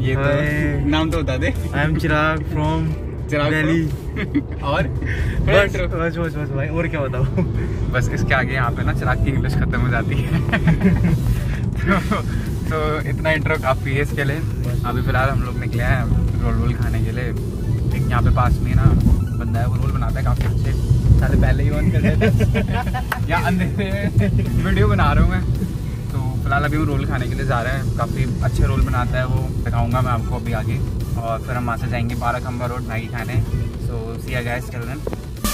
ये तो नाम तो बता दे। I am Chirag from Delhi. और बस भाई, और क्या बताऊं। बस इसके आगे यहाँ पे ना चिराग की इंग्लिश खत्म हो जाती है। तो इतना इंट्रो काफ़ी है इसके लिए। अभी फिलहाल हम लोग निकले हैं रोल खाने के लिए। एक यहाँ पे पास में ना बंदा है, वो रोल बनाता है काफ़ी अच्छे। साले पहले ही ऑन कर देते यहाँ अंधेरे में वीडियो बना रहा हूँ मैं। तो फिलहाल अभी वो रोल खाने के लिए जा रहे हैं। काफ़ी अच्छे रोल बनाता है वो, दिखाऊंगा मैं आपको अभी आगे। और फिर हम वहाँ से जाएंगे 12 खंबा रोड मैगी खाने। सो सी यू गाइस, चल रहे हैं।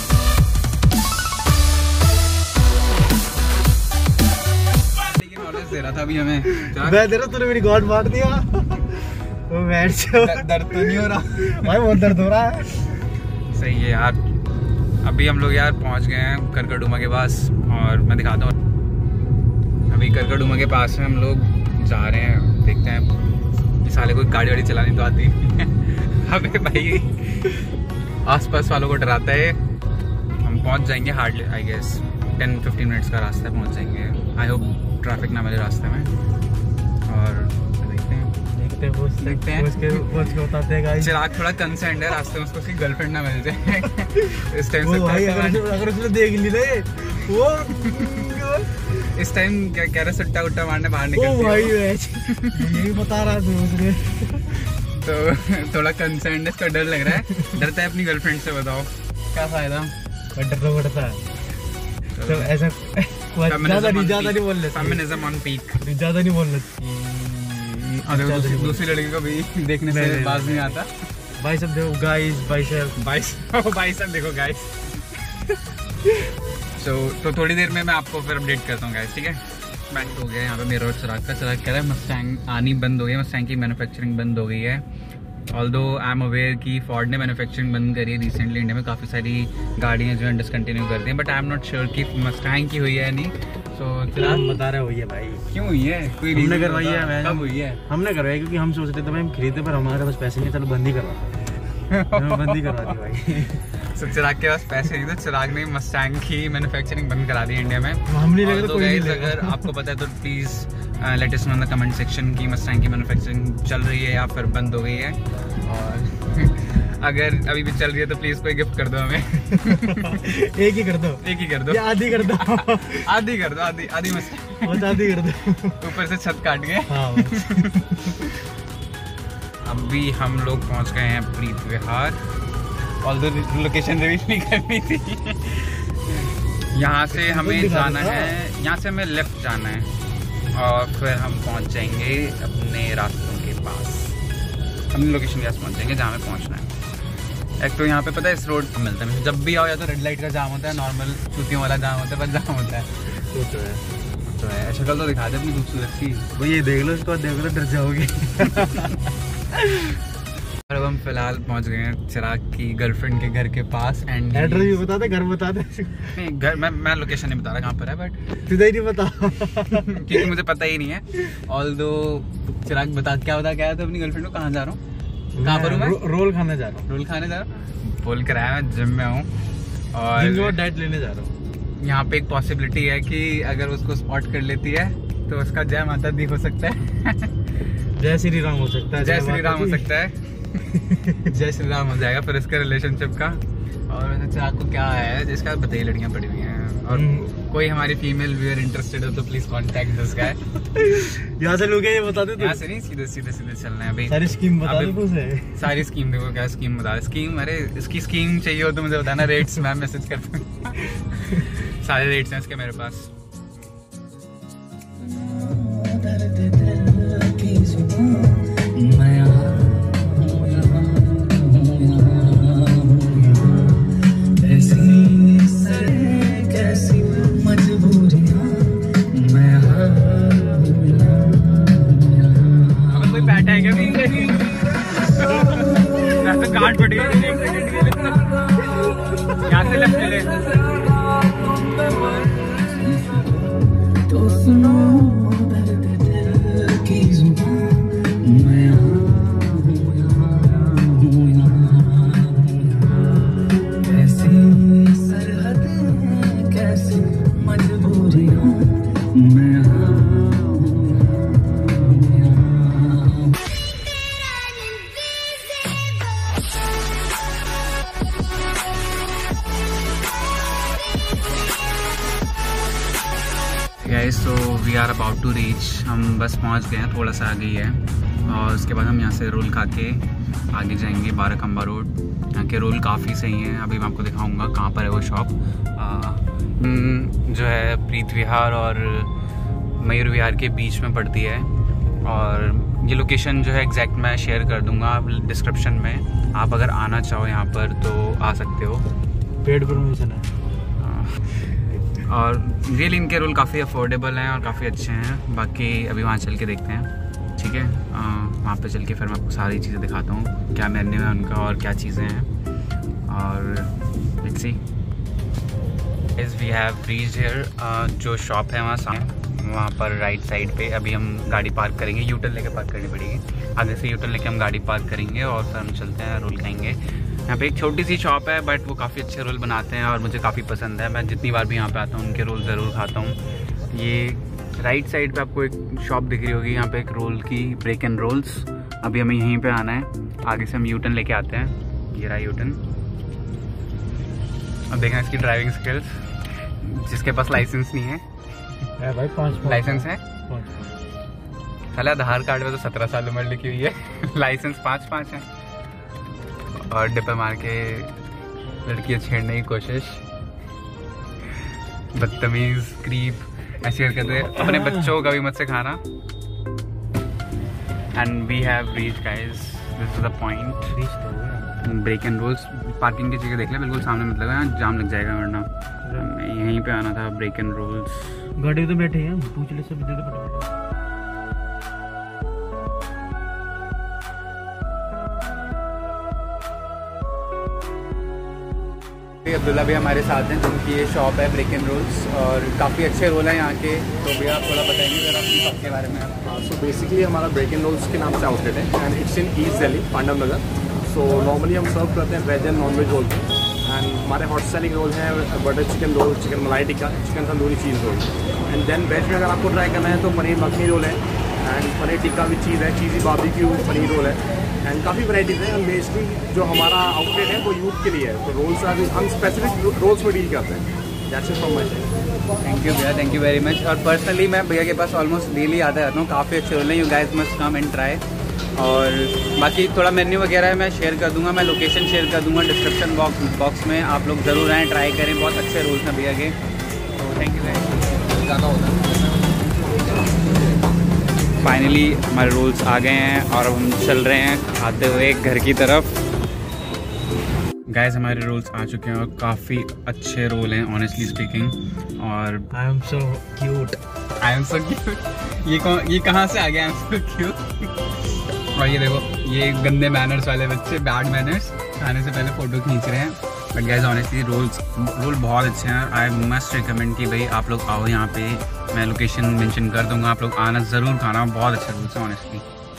दे रहा था अभी हमें, मैं दे रहा, तूने मेरी गॉड मार दिया। वो दर्द तो नहीं हो रहा भाई, बहुत दर्द हो रहा है। सही है यार। अभी हम लोग यार पहुंच गए हैं करकड़ुमा के पास, और मैं दिखाता हूँ। अभी करकड़ुमा के पास में हम लोग जा रहे हैं, देखते हैं। इस साले कोई गाड़ी वाड़ी चलानी तो आती नहीं है। अबे भाई आसपास वालों को डराता है। हम पहुंच जाएंगे हार्डली आई गेस 10-15 मिनट्स का रास्ता है, पहुंच जाएंगे। आई होप ट्रैफिक ना मिले रास्ते में। और देखते हैं चिराग थोड़ा कंसर्न है रास्ते में, उसको उसकी गर्लफ्रेंड ना मिल जाए। इस टाइम अगर उसने देख ली ना वो इस टाइम क्या कह रहे, सट्टा उट्टा मारने बाहर निकल भाई यही बता रहा था उसने। तो थोड़ा कंसर्न है, इसका डर लग रहा है। डरता है अपनी गर्लफ्रेंड से, बताओ क्या फायदा। डरना पड़ता है तो ऐसा ज्यादा नहीं बोल रहे। फेमिनिज्म ऑन पीक, ज्यादा नहीं बोल रहे। दूसरी लड़की को भी देखने से बाज नहीं आता। भाई सब देखो गाइस, भाई सब देखो गाइस। तो थोड़ी देर में मैं आपको फिर अपडेट करता हूँ गाइस, ठीक है। बैक हो गया यहाँ पे मेरा और चिराग का। चिराग कह रहा है मस्टैंग आनी बंद हो गई, मस्टैंग की मैन्युफैक्चरिंग बंद हो गई है। ऑल्दो आई एम अवेयर कि फोर्ड ने मैन्युफैक्चरिंग बंद करी है रिसेंटली। इंडिया में काफ़ी सारी गाड़ियाँ जो है डिसकंटिन्यू कर दी हैं, but I am not sure कि मस्टैंग की हुई है नहीं। तो हम बता रहे हुई है भाई। क्यों हुई है? कोई हमने करवाई है। कब हुई है? हमने करवाई क्योंकि हम सोच रहे थे भाई हम खरीदे, पर हमारे पास पैसे नहीं, चलो बंद ही करवा दी भाई। So, चिराग के पास पैसे नहीं थे, चिराग ने मस्टैंग की मैन्युफैक्चरिंग बंद करा दी इंडिया में। हम नहीं लगे तो अगर आपको पता है तो please let us know in the comment section की मस्टैंग की मैन्युफैक्चरिंग चल रही है या फिर बंद हो गई है। और अगर अभी भी चल रही है तो प्लीज कोई गिफ्ट कर दो हमें। एक ही कर दो या आधी कर दो। आधी कर दो, आधी मस्टैंग आधी कर दो, ऊपर से छत काट के। हाँ। अभी हम लोग पहुंच गए हैं Preet Vihar. Although location reveal नहीं करनी थी। यहाँ से हमें जाना है, यहाँ से हमें लेफ्ट जाना है और फिर हम पहुँच जाएंगे अपने रास्तों के पास, अपनी लोकेशन के पास पहुँच जाएंगे जहाँ हमें पहुँचना है। एक तो यहाँ पे पता है इस रोड पर मिलता है, जब भी आओ या तो रेड लाइट का जाम होता है, नॉर्मल चूतियों वाला जाम होता है, बस जाम होता है। तो है शक्ल तो दिखा दे अपनी खूबसूरत सी। वो ये देख लो, इसको देख लो डर जाओगे। अब हम फिलहाल पहुंच गए हैं चिराग की गर्लफ्रेंड के घर के पास। एंड एड्रेस भी बता दे, घर बता दे। नहीं घर मैं लोकेशन नहीं बता रहा कहाँ पर है, बट तुझे ही नहीं पता क्योंकि मुझे पता ही नहीं है। ऑल्दो चिराग बता क्या था अपनी गर्लफ्रेंड को, कहाँ जा रहा हूँ, कहाँ पर हूँ मैं? रोल खाने जा रहा हूँ। रोल खाने जा रहा हूँ बोल कर आया, मैं जिम में हूँ और डाइट लेने जा रहा हूँ। यहाँ पे एक पॉसिबिलिटी है कि अगर उसको स्पॉट कर लेती है तो उसका जय माता दी हो सकता है। जय श्री राम हो सकता है। जय श्री राम हो सकता है। जय श्री राम हो जाएगा फिर इसका रिलेशनशिप का। और वैसे चिराग को क्या है जिसका बताइए, लड़कियां पड़ी हुई हैं और कोई हमारी फीमेल व्यूअर इंटरेस्टेड हो तो प्लीज कांटेक्ट दिस गाय। यहाँ से लोग ये बता दे, यहाँ से नहीं सीधे चलना है अभी। सारी स्कीम बता दे। सारी स्कीम देखो, क्या स्कीम बता। स्कीम, अरे इसकी स्कीम चाहिए हो तो मुझे बताना, रेट्स मैं मैसेज करता हूँ। सारे रेट्स हैं इसके मेरे पास। कार्ड पड़ गई यहाँ से लेफ्ट चले। तो सुनो we are about to reach, हम बस पहुंच गए हैं, थोड़ा सा आगे ही है। और उसके बाद हम यहाँ से रोल खा के आगे जाएंगे बाराखंबा रोड। यहाँ के रोल काफ़ी सही हैं, अभी मैं आपको दिखाऊंगा कहाँ पर है वो शॉप। जो है प्रीत विहार और मयूर विहार के बीच में पड़ती है। और ये लोकेशन जो है एग्जैक्ट मैं शेयर कर दूंगा डिस्क्रिप्शन में। आप अगर आना चाहो यहाँ पर तो आ सकते हो। पेड परमिशन है। और रियली इनके रोल काफ़ी अफोर्डेबल हैं और काफ़ी अच्छे हैं। बाकी अभी वहाँ चल के देखते हैं, ठीक है। वहाँ पे चल के फिर मैं आपको सारी चीज़ें दिखाता हूँ, क्या मेन्यू है उनका और क्या चीज़ें हैं। और let's see is we have reached here. जो शॉप है वहाँ पर राइट साइड पे अभी हम गाड़ी पार्क करेंगे। यूटर्न लेके पार्क करनी पड़ेगी, आगे से यूटर्न लेके हम गाड़ी पार्क करेंगे और फिर हम चलते हैं, रोल खाएंगे। यहाँ पे एक छोटी सी शॉप है बट वो काफ़ी अच्छे रोल बनाते हैं और मुझे काफ़ी पसंद है। मैं जितनी बार भी यहाँ पे आता हूँ उनके रोल ज़रूर खाता हूँ। ये राइट साइड पे आपको एक शॉप दिख रही होगी, यहाँ पे एक रोल की ब्रेक एंड रोल्स। अभी हमें यहीं पे आना है, आगे से हम यूटर्न लेके आते हैं। ये रहा यूटर्न। अब देखना इसकी ड्राइविंग स्किल्स। जिसके पास लाइसेंस नहीं है भाई 5 लाइसेंस है, साले आधार कार्ड में तो 17 साल उम्र लिखी हुई है लाइसेंस 5 है। और डिब्बे मार के लड़कियां छेड़ने की कोशिश, बदतमीज, क्रीप, ऐसी हरकतें अपने बच्चों का भी मत से खाना। And we have reached guys, this is the point. Break and rolls. Parking की जगह देख ले, बिल्कुल सामने मत लगा, यहाँ जाम लग जाएगा वरना। यहीं पे आना था। Break and rolls. गाड़ी तो बैठे हैं, पूछ ले सब दे दे। अब्दुल्ला भी हमारे साथ हैं, जिनकी ये शॉप है ब्रेक एंड रोल्स, और काफ़ी अच्छे रोल हैं यहाँ के। तो भैया आप थोड़ा बताएंगे ज़रा अपनी शॉप के बारे में। सो बेसिकली हमारा ब्रेक एंड रोल्स के नाम से आउटलेट है and it's in east Delhi, Pandav Nagar. So normally हम सर्व करते हैं veg and non veg roll. And हमारे हॉट सेलिंग रोल हैं butter chicken roll, chicken malai tikka, chicken tandoori cheese roll. And then veg में अगर आपको ट्राई करना है तो पनीर मखनी रोल है एंड पनीर टिक्का भी चीज़ है, चीज़ी बारबेक्यू पनीर रोल है एंड काफ़ी वैराइटीज़ है। एंड बेसिकली जो हमारा आउटलेट है वो यूथ के लिए है, तो रोल्स हम स्पेसिफिक रोल्स में डील करते हैं। That's it from my side. Thank you भैया, थैंक यू वेरी मच। और पर्सनली मैं भैया के पास ऑलमोस्ट डेली आता रहता हूँ, काफ़ी अच्छे रोल हैं। You guys must come and try. और बाकी थोड़ा मेन्यू वगैरह है मैं शेयर कर दूंगा, मैं लोकेशन शेयर कर दूंगा डिस्क्रिप्शन बॉक्स में। आप लोग ज़रूर आएँ, ट्राई करें, बहुत अच्छे रोल्स हैं भैया के। तो थैंक यू गाइस। ज़्यादा होता है। फाइनली हमारे रोल्स आ गए हैं और हम चल रहे हैं खाते हुए घर की तरफ। गाइस हमारे रोल्स आ चुके हैं और काफ़ी अच्छे रोल हैं ऑनेस्टली स्पीकिंग। और आई एम सो क्यूट। ये कहाँ से आ गया? I am so cute. और ये देखो, ये गंदे मैनर्स वाले बच्चे, बैड मैनर्स, खाने से पहले फ़ोटो खींच रहे हैं। बट गाइस ऑनेस्टली रोल बहुत अच्छे हैं। आई मस्ट रिकमेंड कि भाई आप लोग आओ यहाँ पे। मैं लोकेशन मेंशन कर दूंगा, आप लोग आना ज़रूर, खाना बहुत अच्छे रोल्स हैं ऑनेस्टली।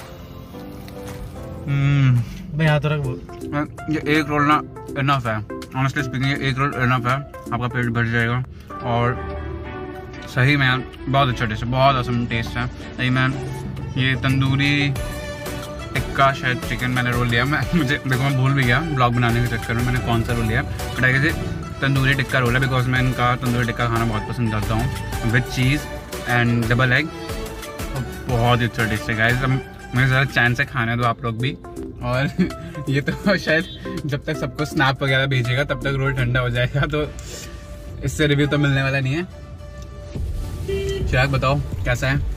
मैं यहाँ तो रख बोल। ये एक रोल ना इनफ है, ऑनेस्टली स्पीकिंग ये एक रोल इनफ है, आपका पेट भर जाएगा। और सही में बहुत अच्छा टेस्ट है, बहुत असम टेस्ट है सही में। ये तंदूरी टिक्का शायद चिकन मैंने रोल लिया, मुझे देखो मैं भूल भी गया ब्लॉग बनाने के चक्कर में मैंने कौन सा रोल लिया। But I guess tandoori tikka roll है, बिकॉज मैं इनका तंदूरी टिक्का खाना बहुत पसंद करता हूँ with cheese and double egg. बहुत ही अच्छा टेस्ट है गाइस। मुझे ज़रा चैन से खाने दो आप लोग भी। और ये तो शायद जब तक सबको स्नैप वगैरह भेजेगा तब तक रोल ठंडा हो जाएगा, तो इससे रिव्यू तो मिलने वाला नहीं है। चिराग बताओ कैसा है?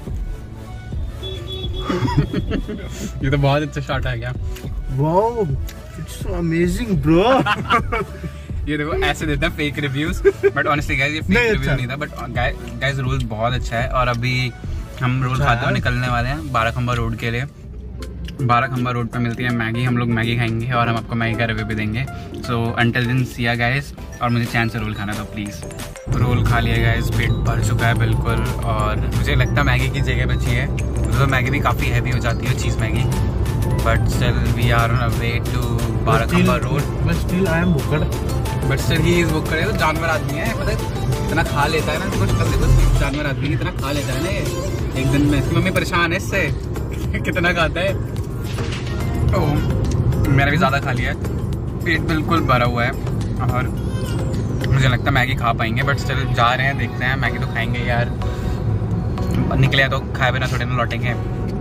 ये तो बहुत अच्छा शॉट आ गया। Wow, it's amazing bro. ये देखो ऐसे देते हैं fake reviews, but honestly guys ये फेक रिव्यू नहीं था। बट गाइस रोल बहुत अच्छा है। और अभी हम रोल खाते हुए निकलने वाले हैं बाराखंबा रोड के लिए। बाराखंबा रोड पे मिलती है मैगी, हम लोग मैगी खाएंगे और हम आपको मैगी का रिव्यू भी देंगे। सो अंटिल देन सी या गाइस। और मुझे चैन से रोल खाना था प्लीज़। रोल खा लिया गाइस, पेट भर चुका है बिल्कुल। और मुझे लगता है मैगी की जगह बची है, तो मैगी भी काफ़ी हैवी हो जाती है, cheese Maggi. But still we are on a way to Barakhamba road. But still I am booked. But still he is booked. तो जानवर आदमी है, पता है इतना खा लेता है ना, कुछ कर देखो जानवर आदमी इतना खा लेता है ना एक दिन में। इसकी मम्मी परेशान है इससे कितना खाता है। तो मैंने भी ज़्यादा खा लिया है, पेट बिल्कुल भरा हुआ है। और मुझे लगता है मैगी खा पाएंगे, बट स्टिल जा रहे हैं, देखते हैं। मैगी तो खाएंगे यार, निकले तो खाए बिना थोड़े ना लौटेंगे।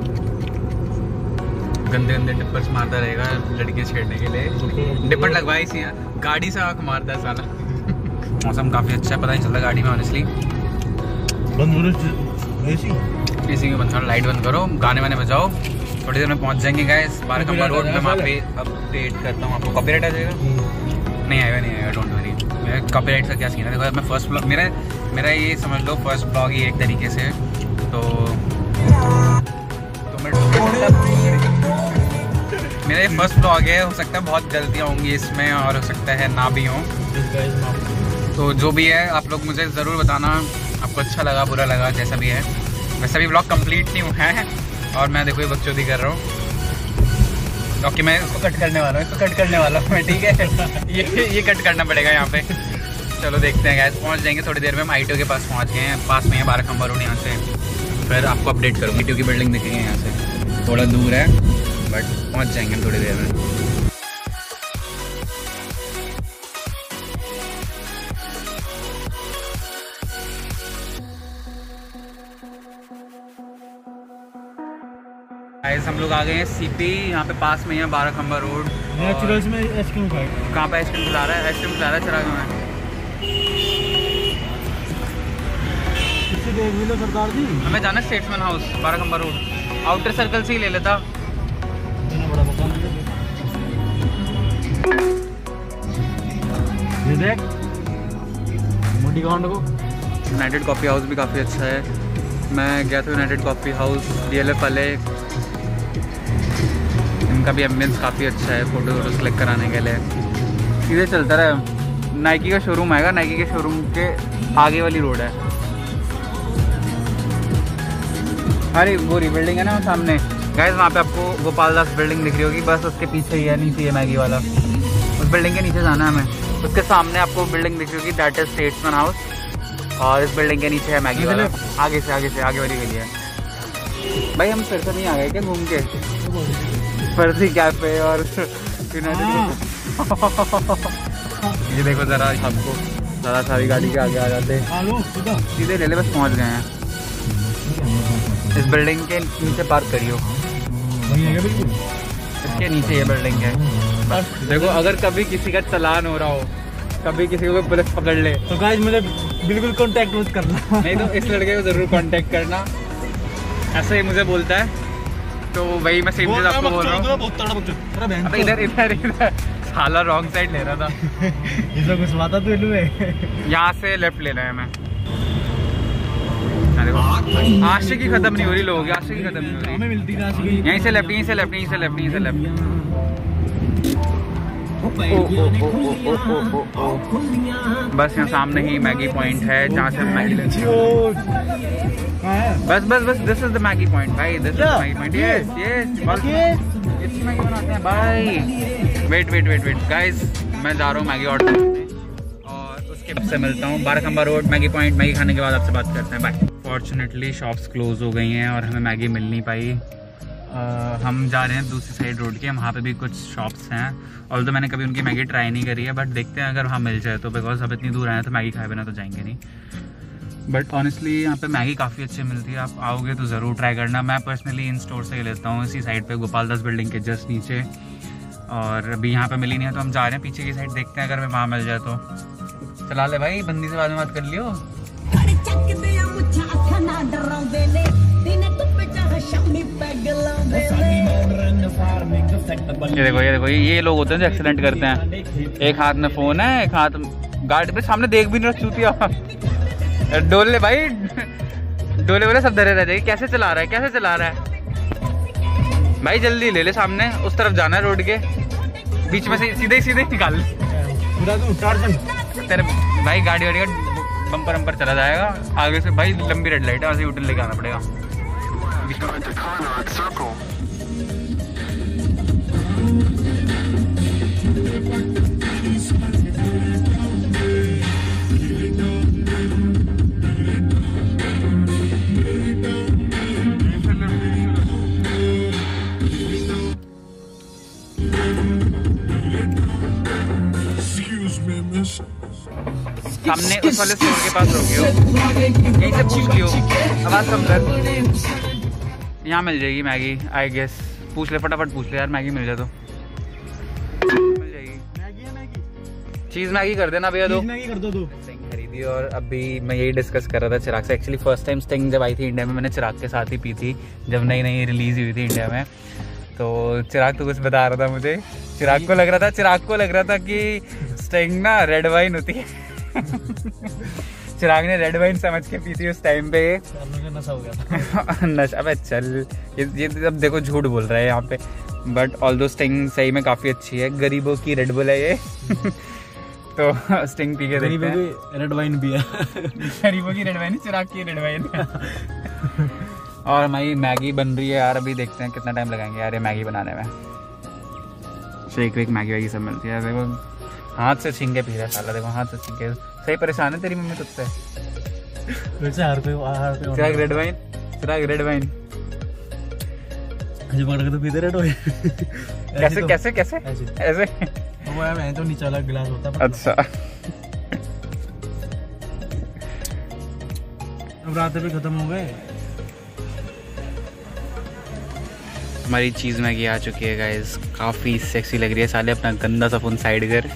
गंदे गंदे डिपर्स मारता रहेगा लड़के छेड़ने के लिए। डिपर लगवाई सी गाड़ी से आँख मारता है साला। मौसम काफ़ी अच्छा है, पता नहीं चलता गाड़ी में ऑनेस्टली। एसी में बंद करो, लाइट बंद करो, गाने वाने बजाओ। थोड़ी देर में पहुंच जाएंगे गाइस बारखंबा रोड पे। वहाँ पे अपडेट करता हूँ आपको। कॉपीराइट आ जाएगा? नहीं आएगा, डोंट वरी। मेरा कॉपीराइट का क्या सीन है, देखो मैं फर्स्ट ब्लॉग मेरा ये समझ लो फर्स्ट ब्लॉग ही एक तरीके से। तो मेरा ये फर्स्ट ब्लॉग है, हो सकता है बहुत गलतियाँ होंगी इसमें और हो सकता है ना भी हों। तो जो भी है आप लोग मुझे ज़रूर बताना, आपको अच्छा लगा बुरा लगा जैसा भी है। वैसे भी ब्लॉग कंप्लीट नहीं हुआ है और मैं देखो ये बकचोदी कर रहा हूँ क्योंकि मैं इसको कट करने वाला हूँ मैं, ठीक है। ये कट करना पड़ेगा यहाँ पे। चलो देखते हैं गाइस, पहुँच जाएंगे थोड़ी देर में। हम ITO के पास पहुँच गए हैं, पास में है बारखंबा रोड। यहाँ से फिर आपको अपडेट करूँगी। ITO की बिल्डिंग दिखेगी यहाँ से, थोड़ा दूर है बट पहुँच जाएंगे हम थोड़ी देर में। हम लोग आ गए हैं CP, यहाँ पे पास में है बारखंबा रोड। नेचुरल्स में आइसक्रीम खाए। कहाँ पे आइसक्रीम खिला रहा है? आइसक्रीम खिला रहा है चिराग में। सरदार जी हमें जाना Statesman House Barakhamba road. Outer circle से ही ले लेता। बड़ा मकान ये देख मोटी काउंट को। यूनाइटेड कॉफ़ी हाउस भी काफ़ी अच्छा है। मैं गया था यूनाइटेड कॉफ़ी हाउस, DLF वाले, इनका भी एम्बियंस काफ़ी अच्छा है फ़ोटो क्लिक कराने के लिए। सीधे चलता रहे, नाइकी का शोरूम आएगा, नाइकी के शोरूम के आगे वाली रोड है। अरे वो रही बिल्डिंग है ना सामने गाइस, वहाँ पे आपको गोपाल दास बिल्डिंग दिख रही होगी, बस उसके पीछे ही है, नीचे है मैगी वाला। उस बिल्डिंग के नीचे जाना है हमें। उसके सामने आपको बिल्डिंग दिख रही होगी, दैट इज स्टेट्समैन हाउस। और इस बिल्डिंग के नीचे है मैगी वाला। आगे से आगे वाली गली है। भाई हम फिर से नहीं आ गए क्या घूम के? फर्जी कैफे और ये देखो जरा, आपको ज़रा सारी गाड़ी के आगे आ जाते, सीधे ले ले, बस पहुंच गए हैं। इस बिल्डिंग के नीचे पार्क करियो, इसके नीचे ये बिल्डिंग है। देखो अगर कभी किसी का चालान हो रहा हो, कभी किसी को पुलिस पकड़ ले तो गाइस मुझे बिल्कुल कांटेक्ट मत करना। नहीं तो इस लड़के को जरूर कांटेक्ट करना। ऐसे ही मुझे बोलता है, तो वही मैं सेम चीज आपको बोल रहा हूँ। अबे इधर साला रॉन्ग साइड ले रहा था। इसमें कुछ बात तो यहाँ से लेफ्ट लेना है हमें। आशिकी खत्म नहीं हो रही लोगों की, आशिकी खत्म नहीं हो रही। हमें मिलती है यहीं से लेफ्ट, यहीं से लेफ्ट, यहीं से लेफ्ट, यहीं से लेफ्ट। बस यहाँ सामने ही मैगी पॉइंट है जहाँ से मैगी लेते हैं। बस बस बस, this is the Maggi point भाई, this is the Maggi point. Yes yes, इस मैगी बनाते हैं भाई। Wait wait wait wait guys, मैं जा रहा हूँ मैगी ऑर्डर करने और उसके बाद से मिलता हूँ Barakhamba road Maggi point. Maggi खाने के बाद आपसे बात करते हैं, बाय। फॉर्चुनेटली शॉप्स क्लोज हो गई हैं और हमें मैगी मिल नहीं पाई। हम जा रहे हैं दूसरी साइड रोड के, वहाँ पे भी कुछ शॉप्स हैं। ऑल्दो मैंने कभी उनकी मैगी ट्राई नहीं करी है, बट देखते हैं अगर वहाँ मिल जाए तो, बिकॉज अब इतनी दूर आए हैं तो मैगी खाए बिना तो जाएंगे नहीं। बट ऑनेस्टली यहाँ पे मैगी काफ़ी अच्छी मिलती है, आप आओगे तो ज़रूर ट्राई करना। मैं पर्सनली इन स्टोर से ही लेता हूँ, इसी साइड पे गोपाल दास बिल्डिंग के जस्ट नीचे। और अभी यहाँ पे मिली नहीं है तो हम जा रहे हैं पीछे की साइड, देखते हैं अगर मैं वहाँ मिल जाए तो। चला ले भाई, बंदी से बाद में बात कर लियो। ये देखो ये देखो, ये लोग होते हैं जो एक्सीडेंट करते हैं। एक हाथ में फ़ोन है, एक हाथ गाड़ी पे सामने देख भी नहीं रहा, चूतिया। डोल ले भाई, डोले बोले सब धरे रह जाएगी। कैसे चला रहा है, कैसे चला रहा है भाई? जल्दी ले ले, सामने उस तरफ जाना है रोड के, बीच में से सीधे सीधे निकाल ले तेरे भाई। गाड़ी वाड़ी का बम्पर वम्पर चला जाएगा आगे से भाई, लंबी रेड लाइट है, वहाँ से यूटर्न लेके आना पड़ेगा। सामने उस वाले स्टोर के पास रोकियो, यहीं से पूछ लियो, आवाज़ कम कर। यहाँ मिल जाएगी मैगी आई गेस, पूछ ले फटाफट पूछ ले यार, मैगी मिल जाए तो मिल जाएगी। चीज़ मैगी कर देना भैया, दो मैगी कर दो। स्टिंग खरीदी और अभी मैं यही डिस्कस कर रहा था चिराग से। एक्चुअली फर्स्ट टाइम स्टिंग जब आई थी इंडिया में मैंने चिराग के साथ ही पी थी, जब नई नई रिलीज़ हुई थी इंडिया में। तो चिराग तो कुछ बता रहा था मुझे, चिराग को लग रहा था कि स्टिंग ना रेड वाइन होती है। चिराग ने रेड वाइन समझ के पी थी उस टाइम पे। नशा हो गया नशा, अबे चल, ये अब देखो झूठ बोल रहा है यहाँ पे, बट ऑल दो स्टिंग सही में काफ़ी अच्छी है, गरीबों की रेड बुल है ये। तो स्टिंग पी के देखते हैं। रेड वाइन पिया, गरीबों की रेड वाइन, चिराग की रेड वाइन। और हमारी मैगी बन रही है यार, अभी देखते हैं कितना टाइम लगाएंगे यार ये मैगी बनाने में। शेक वेक मैगी वैगी सब मिलती है। देखो हाथ से छीन के पी रहा है साला, देखो हाथ से छीन के। सही परेशान है तेरी मम्मी तुझसे। Chirag red wine, Chirag red wine पकड़ के तो पीते रेड वाइन। कैसे कैसे कैसे ऐसे? वो है मैं तो नीचे वाला गिलास होता है। अच्छा अब रात भी खत्म हो गए। हमारी चीज़ मैगी आ चुकी है गाइस, काफ़ी सेक्सी लग रही है। साले अपना गंदा सा फोन साइड कर,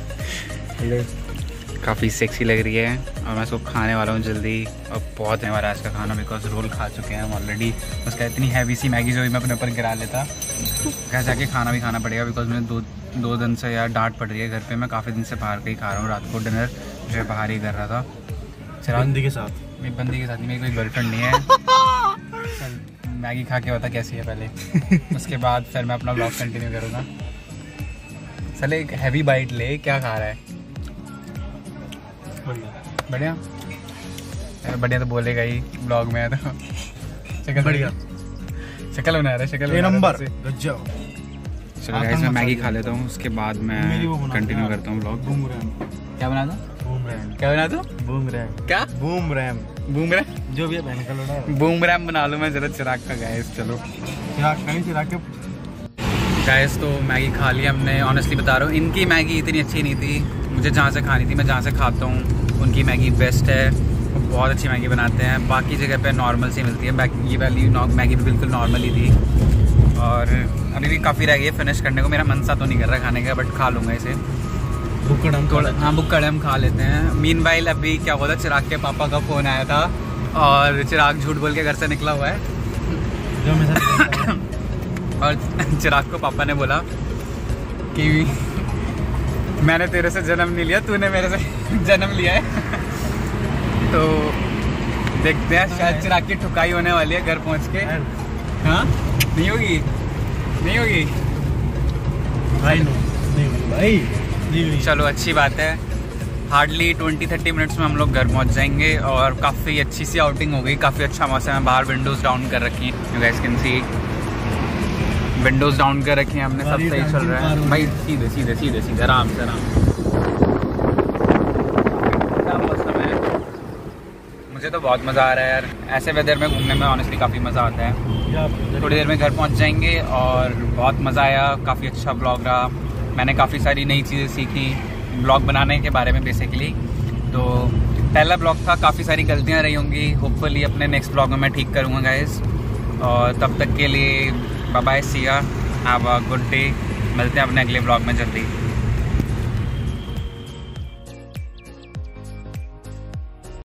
काफ़ी सेक्सी लग रही है और मैं इसको खाने वाला हूँ जल्दी। और बहुत है हमारा आज का खाना, बिकॉज रोल खा चुके हैं हम ऑलरेडी। उसका इतनी हैवी सी मैगी जो भी मैं अपने ऊपर गिरा लेता, घर जाके खाना भी खाना पड़ेगा, बिकॉज मुझे दो दिन से यार डांट पड़ रही है घर पे। मैं काफ़ी दिन से बाहर का ही खा रहा हूँ, रात को डिनर जो है बाहर ही कर रहा था। बंदी के साथ, मेरी बंदी के साथ नहीं, मेरी कोई गर्लफ्रेंड नहीं है। चल मैगी खा के बता कैसी है पहले, उसके बाद फिर मैं अपना ब्लॉग कंटिन्यू करूँगा। चल एक हैवी बाइट ले, क्या खा रहा है? बढ़िया बढ़िया तो बोलेगा ही ब्लॉग में, तो शक्ल बढ़िया शक्ल बना रहा है, शक्ल नंबर। चलो गाइस मैं मैगी खा लेता हूँ, उसके बाद मैं कंटिन्यू करता हूँ ब्लॉग। क्या बना दो? क्या बना दो? बूमरैम। क्या? बूमरैम। बूमरैम जो भी है पहन का लोड़ा है। बूमरैम बना लूँ मैं जरा चिराग का गाइस। चलो चिराग के गाइस तो मैगी खा ली हमने। ऑनेस्टली बता रहा हूँ इनकी मैगी इतनी अच्छी नहीं थी, मुझे जहाँ से खानी थी, मैं जहाँ से खाता हूँ उनकी मैगी बेस्ट है। वो बहुत अच्छी मैगी बनाते हैं, बाकी जगह पे नॉर्मल सी मिलती है। ये वाली मैगी भी बिल्कुल नॉर्मल ही थी और अभी भी काफ़ी रह गई है फिनिश करने को। मेरा मन सा तो नहीं कर रहा खाने का, बट खा लूँगा इसे। थोड़ा हाँ बुक्कड़ हम खा लेते हैं। मीनवाइल अभी क्या हुआ था, चिराग के पापा का फ़ोन आया था और चिराग झूठ बोल के घर से निकला हुआ है। और चिराग को पापा ने बोला कि मैंने तेरे से जन्म नहीं लिया, तूने मेरे से जन्म लिया है। तो देखते हैं, शायद चिराग की ठुकाई होने वाली है घर पहुंच के। हाँ नहीं होगी, नहीं होगी भाई, नहीं होगी भाई। चलो अच्छी बात है। हार्डली 20-30 मिनट्स में हम लोग घर पहुंच जाएंगे और काफ़ी अच्छी सी आउटिंग हो गई, काफ़ी अच्छा मौसम है। बाहर विंडोज़ डाउन कर रखी हैं, you guys can see, windows down कर रखी हैं हमने, सब सही चल रहा है भाई। सीधे सीधे सीधे सीधे आराम से आराम। क्या मौसम है, मुझे तो बहुत मज़ा आ रहा है यार। ऐसे वेदर में घूमने में ऑनेस्टली काफ़ी मज़ा आता है। थोड़ी देर में घर पहुंच जाएंगे और बहुत मज़ा आया, काफ़ी अच्छा ब्लॉग रहा। मैंने काफ़ी सारी नई चीज़ें सीखी ब्लॉग बनाने के बारे में बेसिकली। तो पहला ब्लॉग था, काफ़ी सारी गलतियाँ रही होंगी, होपफुली अपने नेक्स्ट ब्लॉग में मैं ठीक करूँगा गाइस। और तब तक के लिए बाय बाय, सी या, हैव अ गुड डे। मिलते हैं अपने अगले ब्लॉग में जल्दी।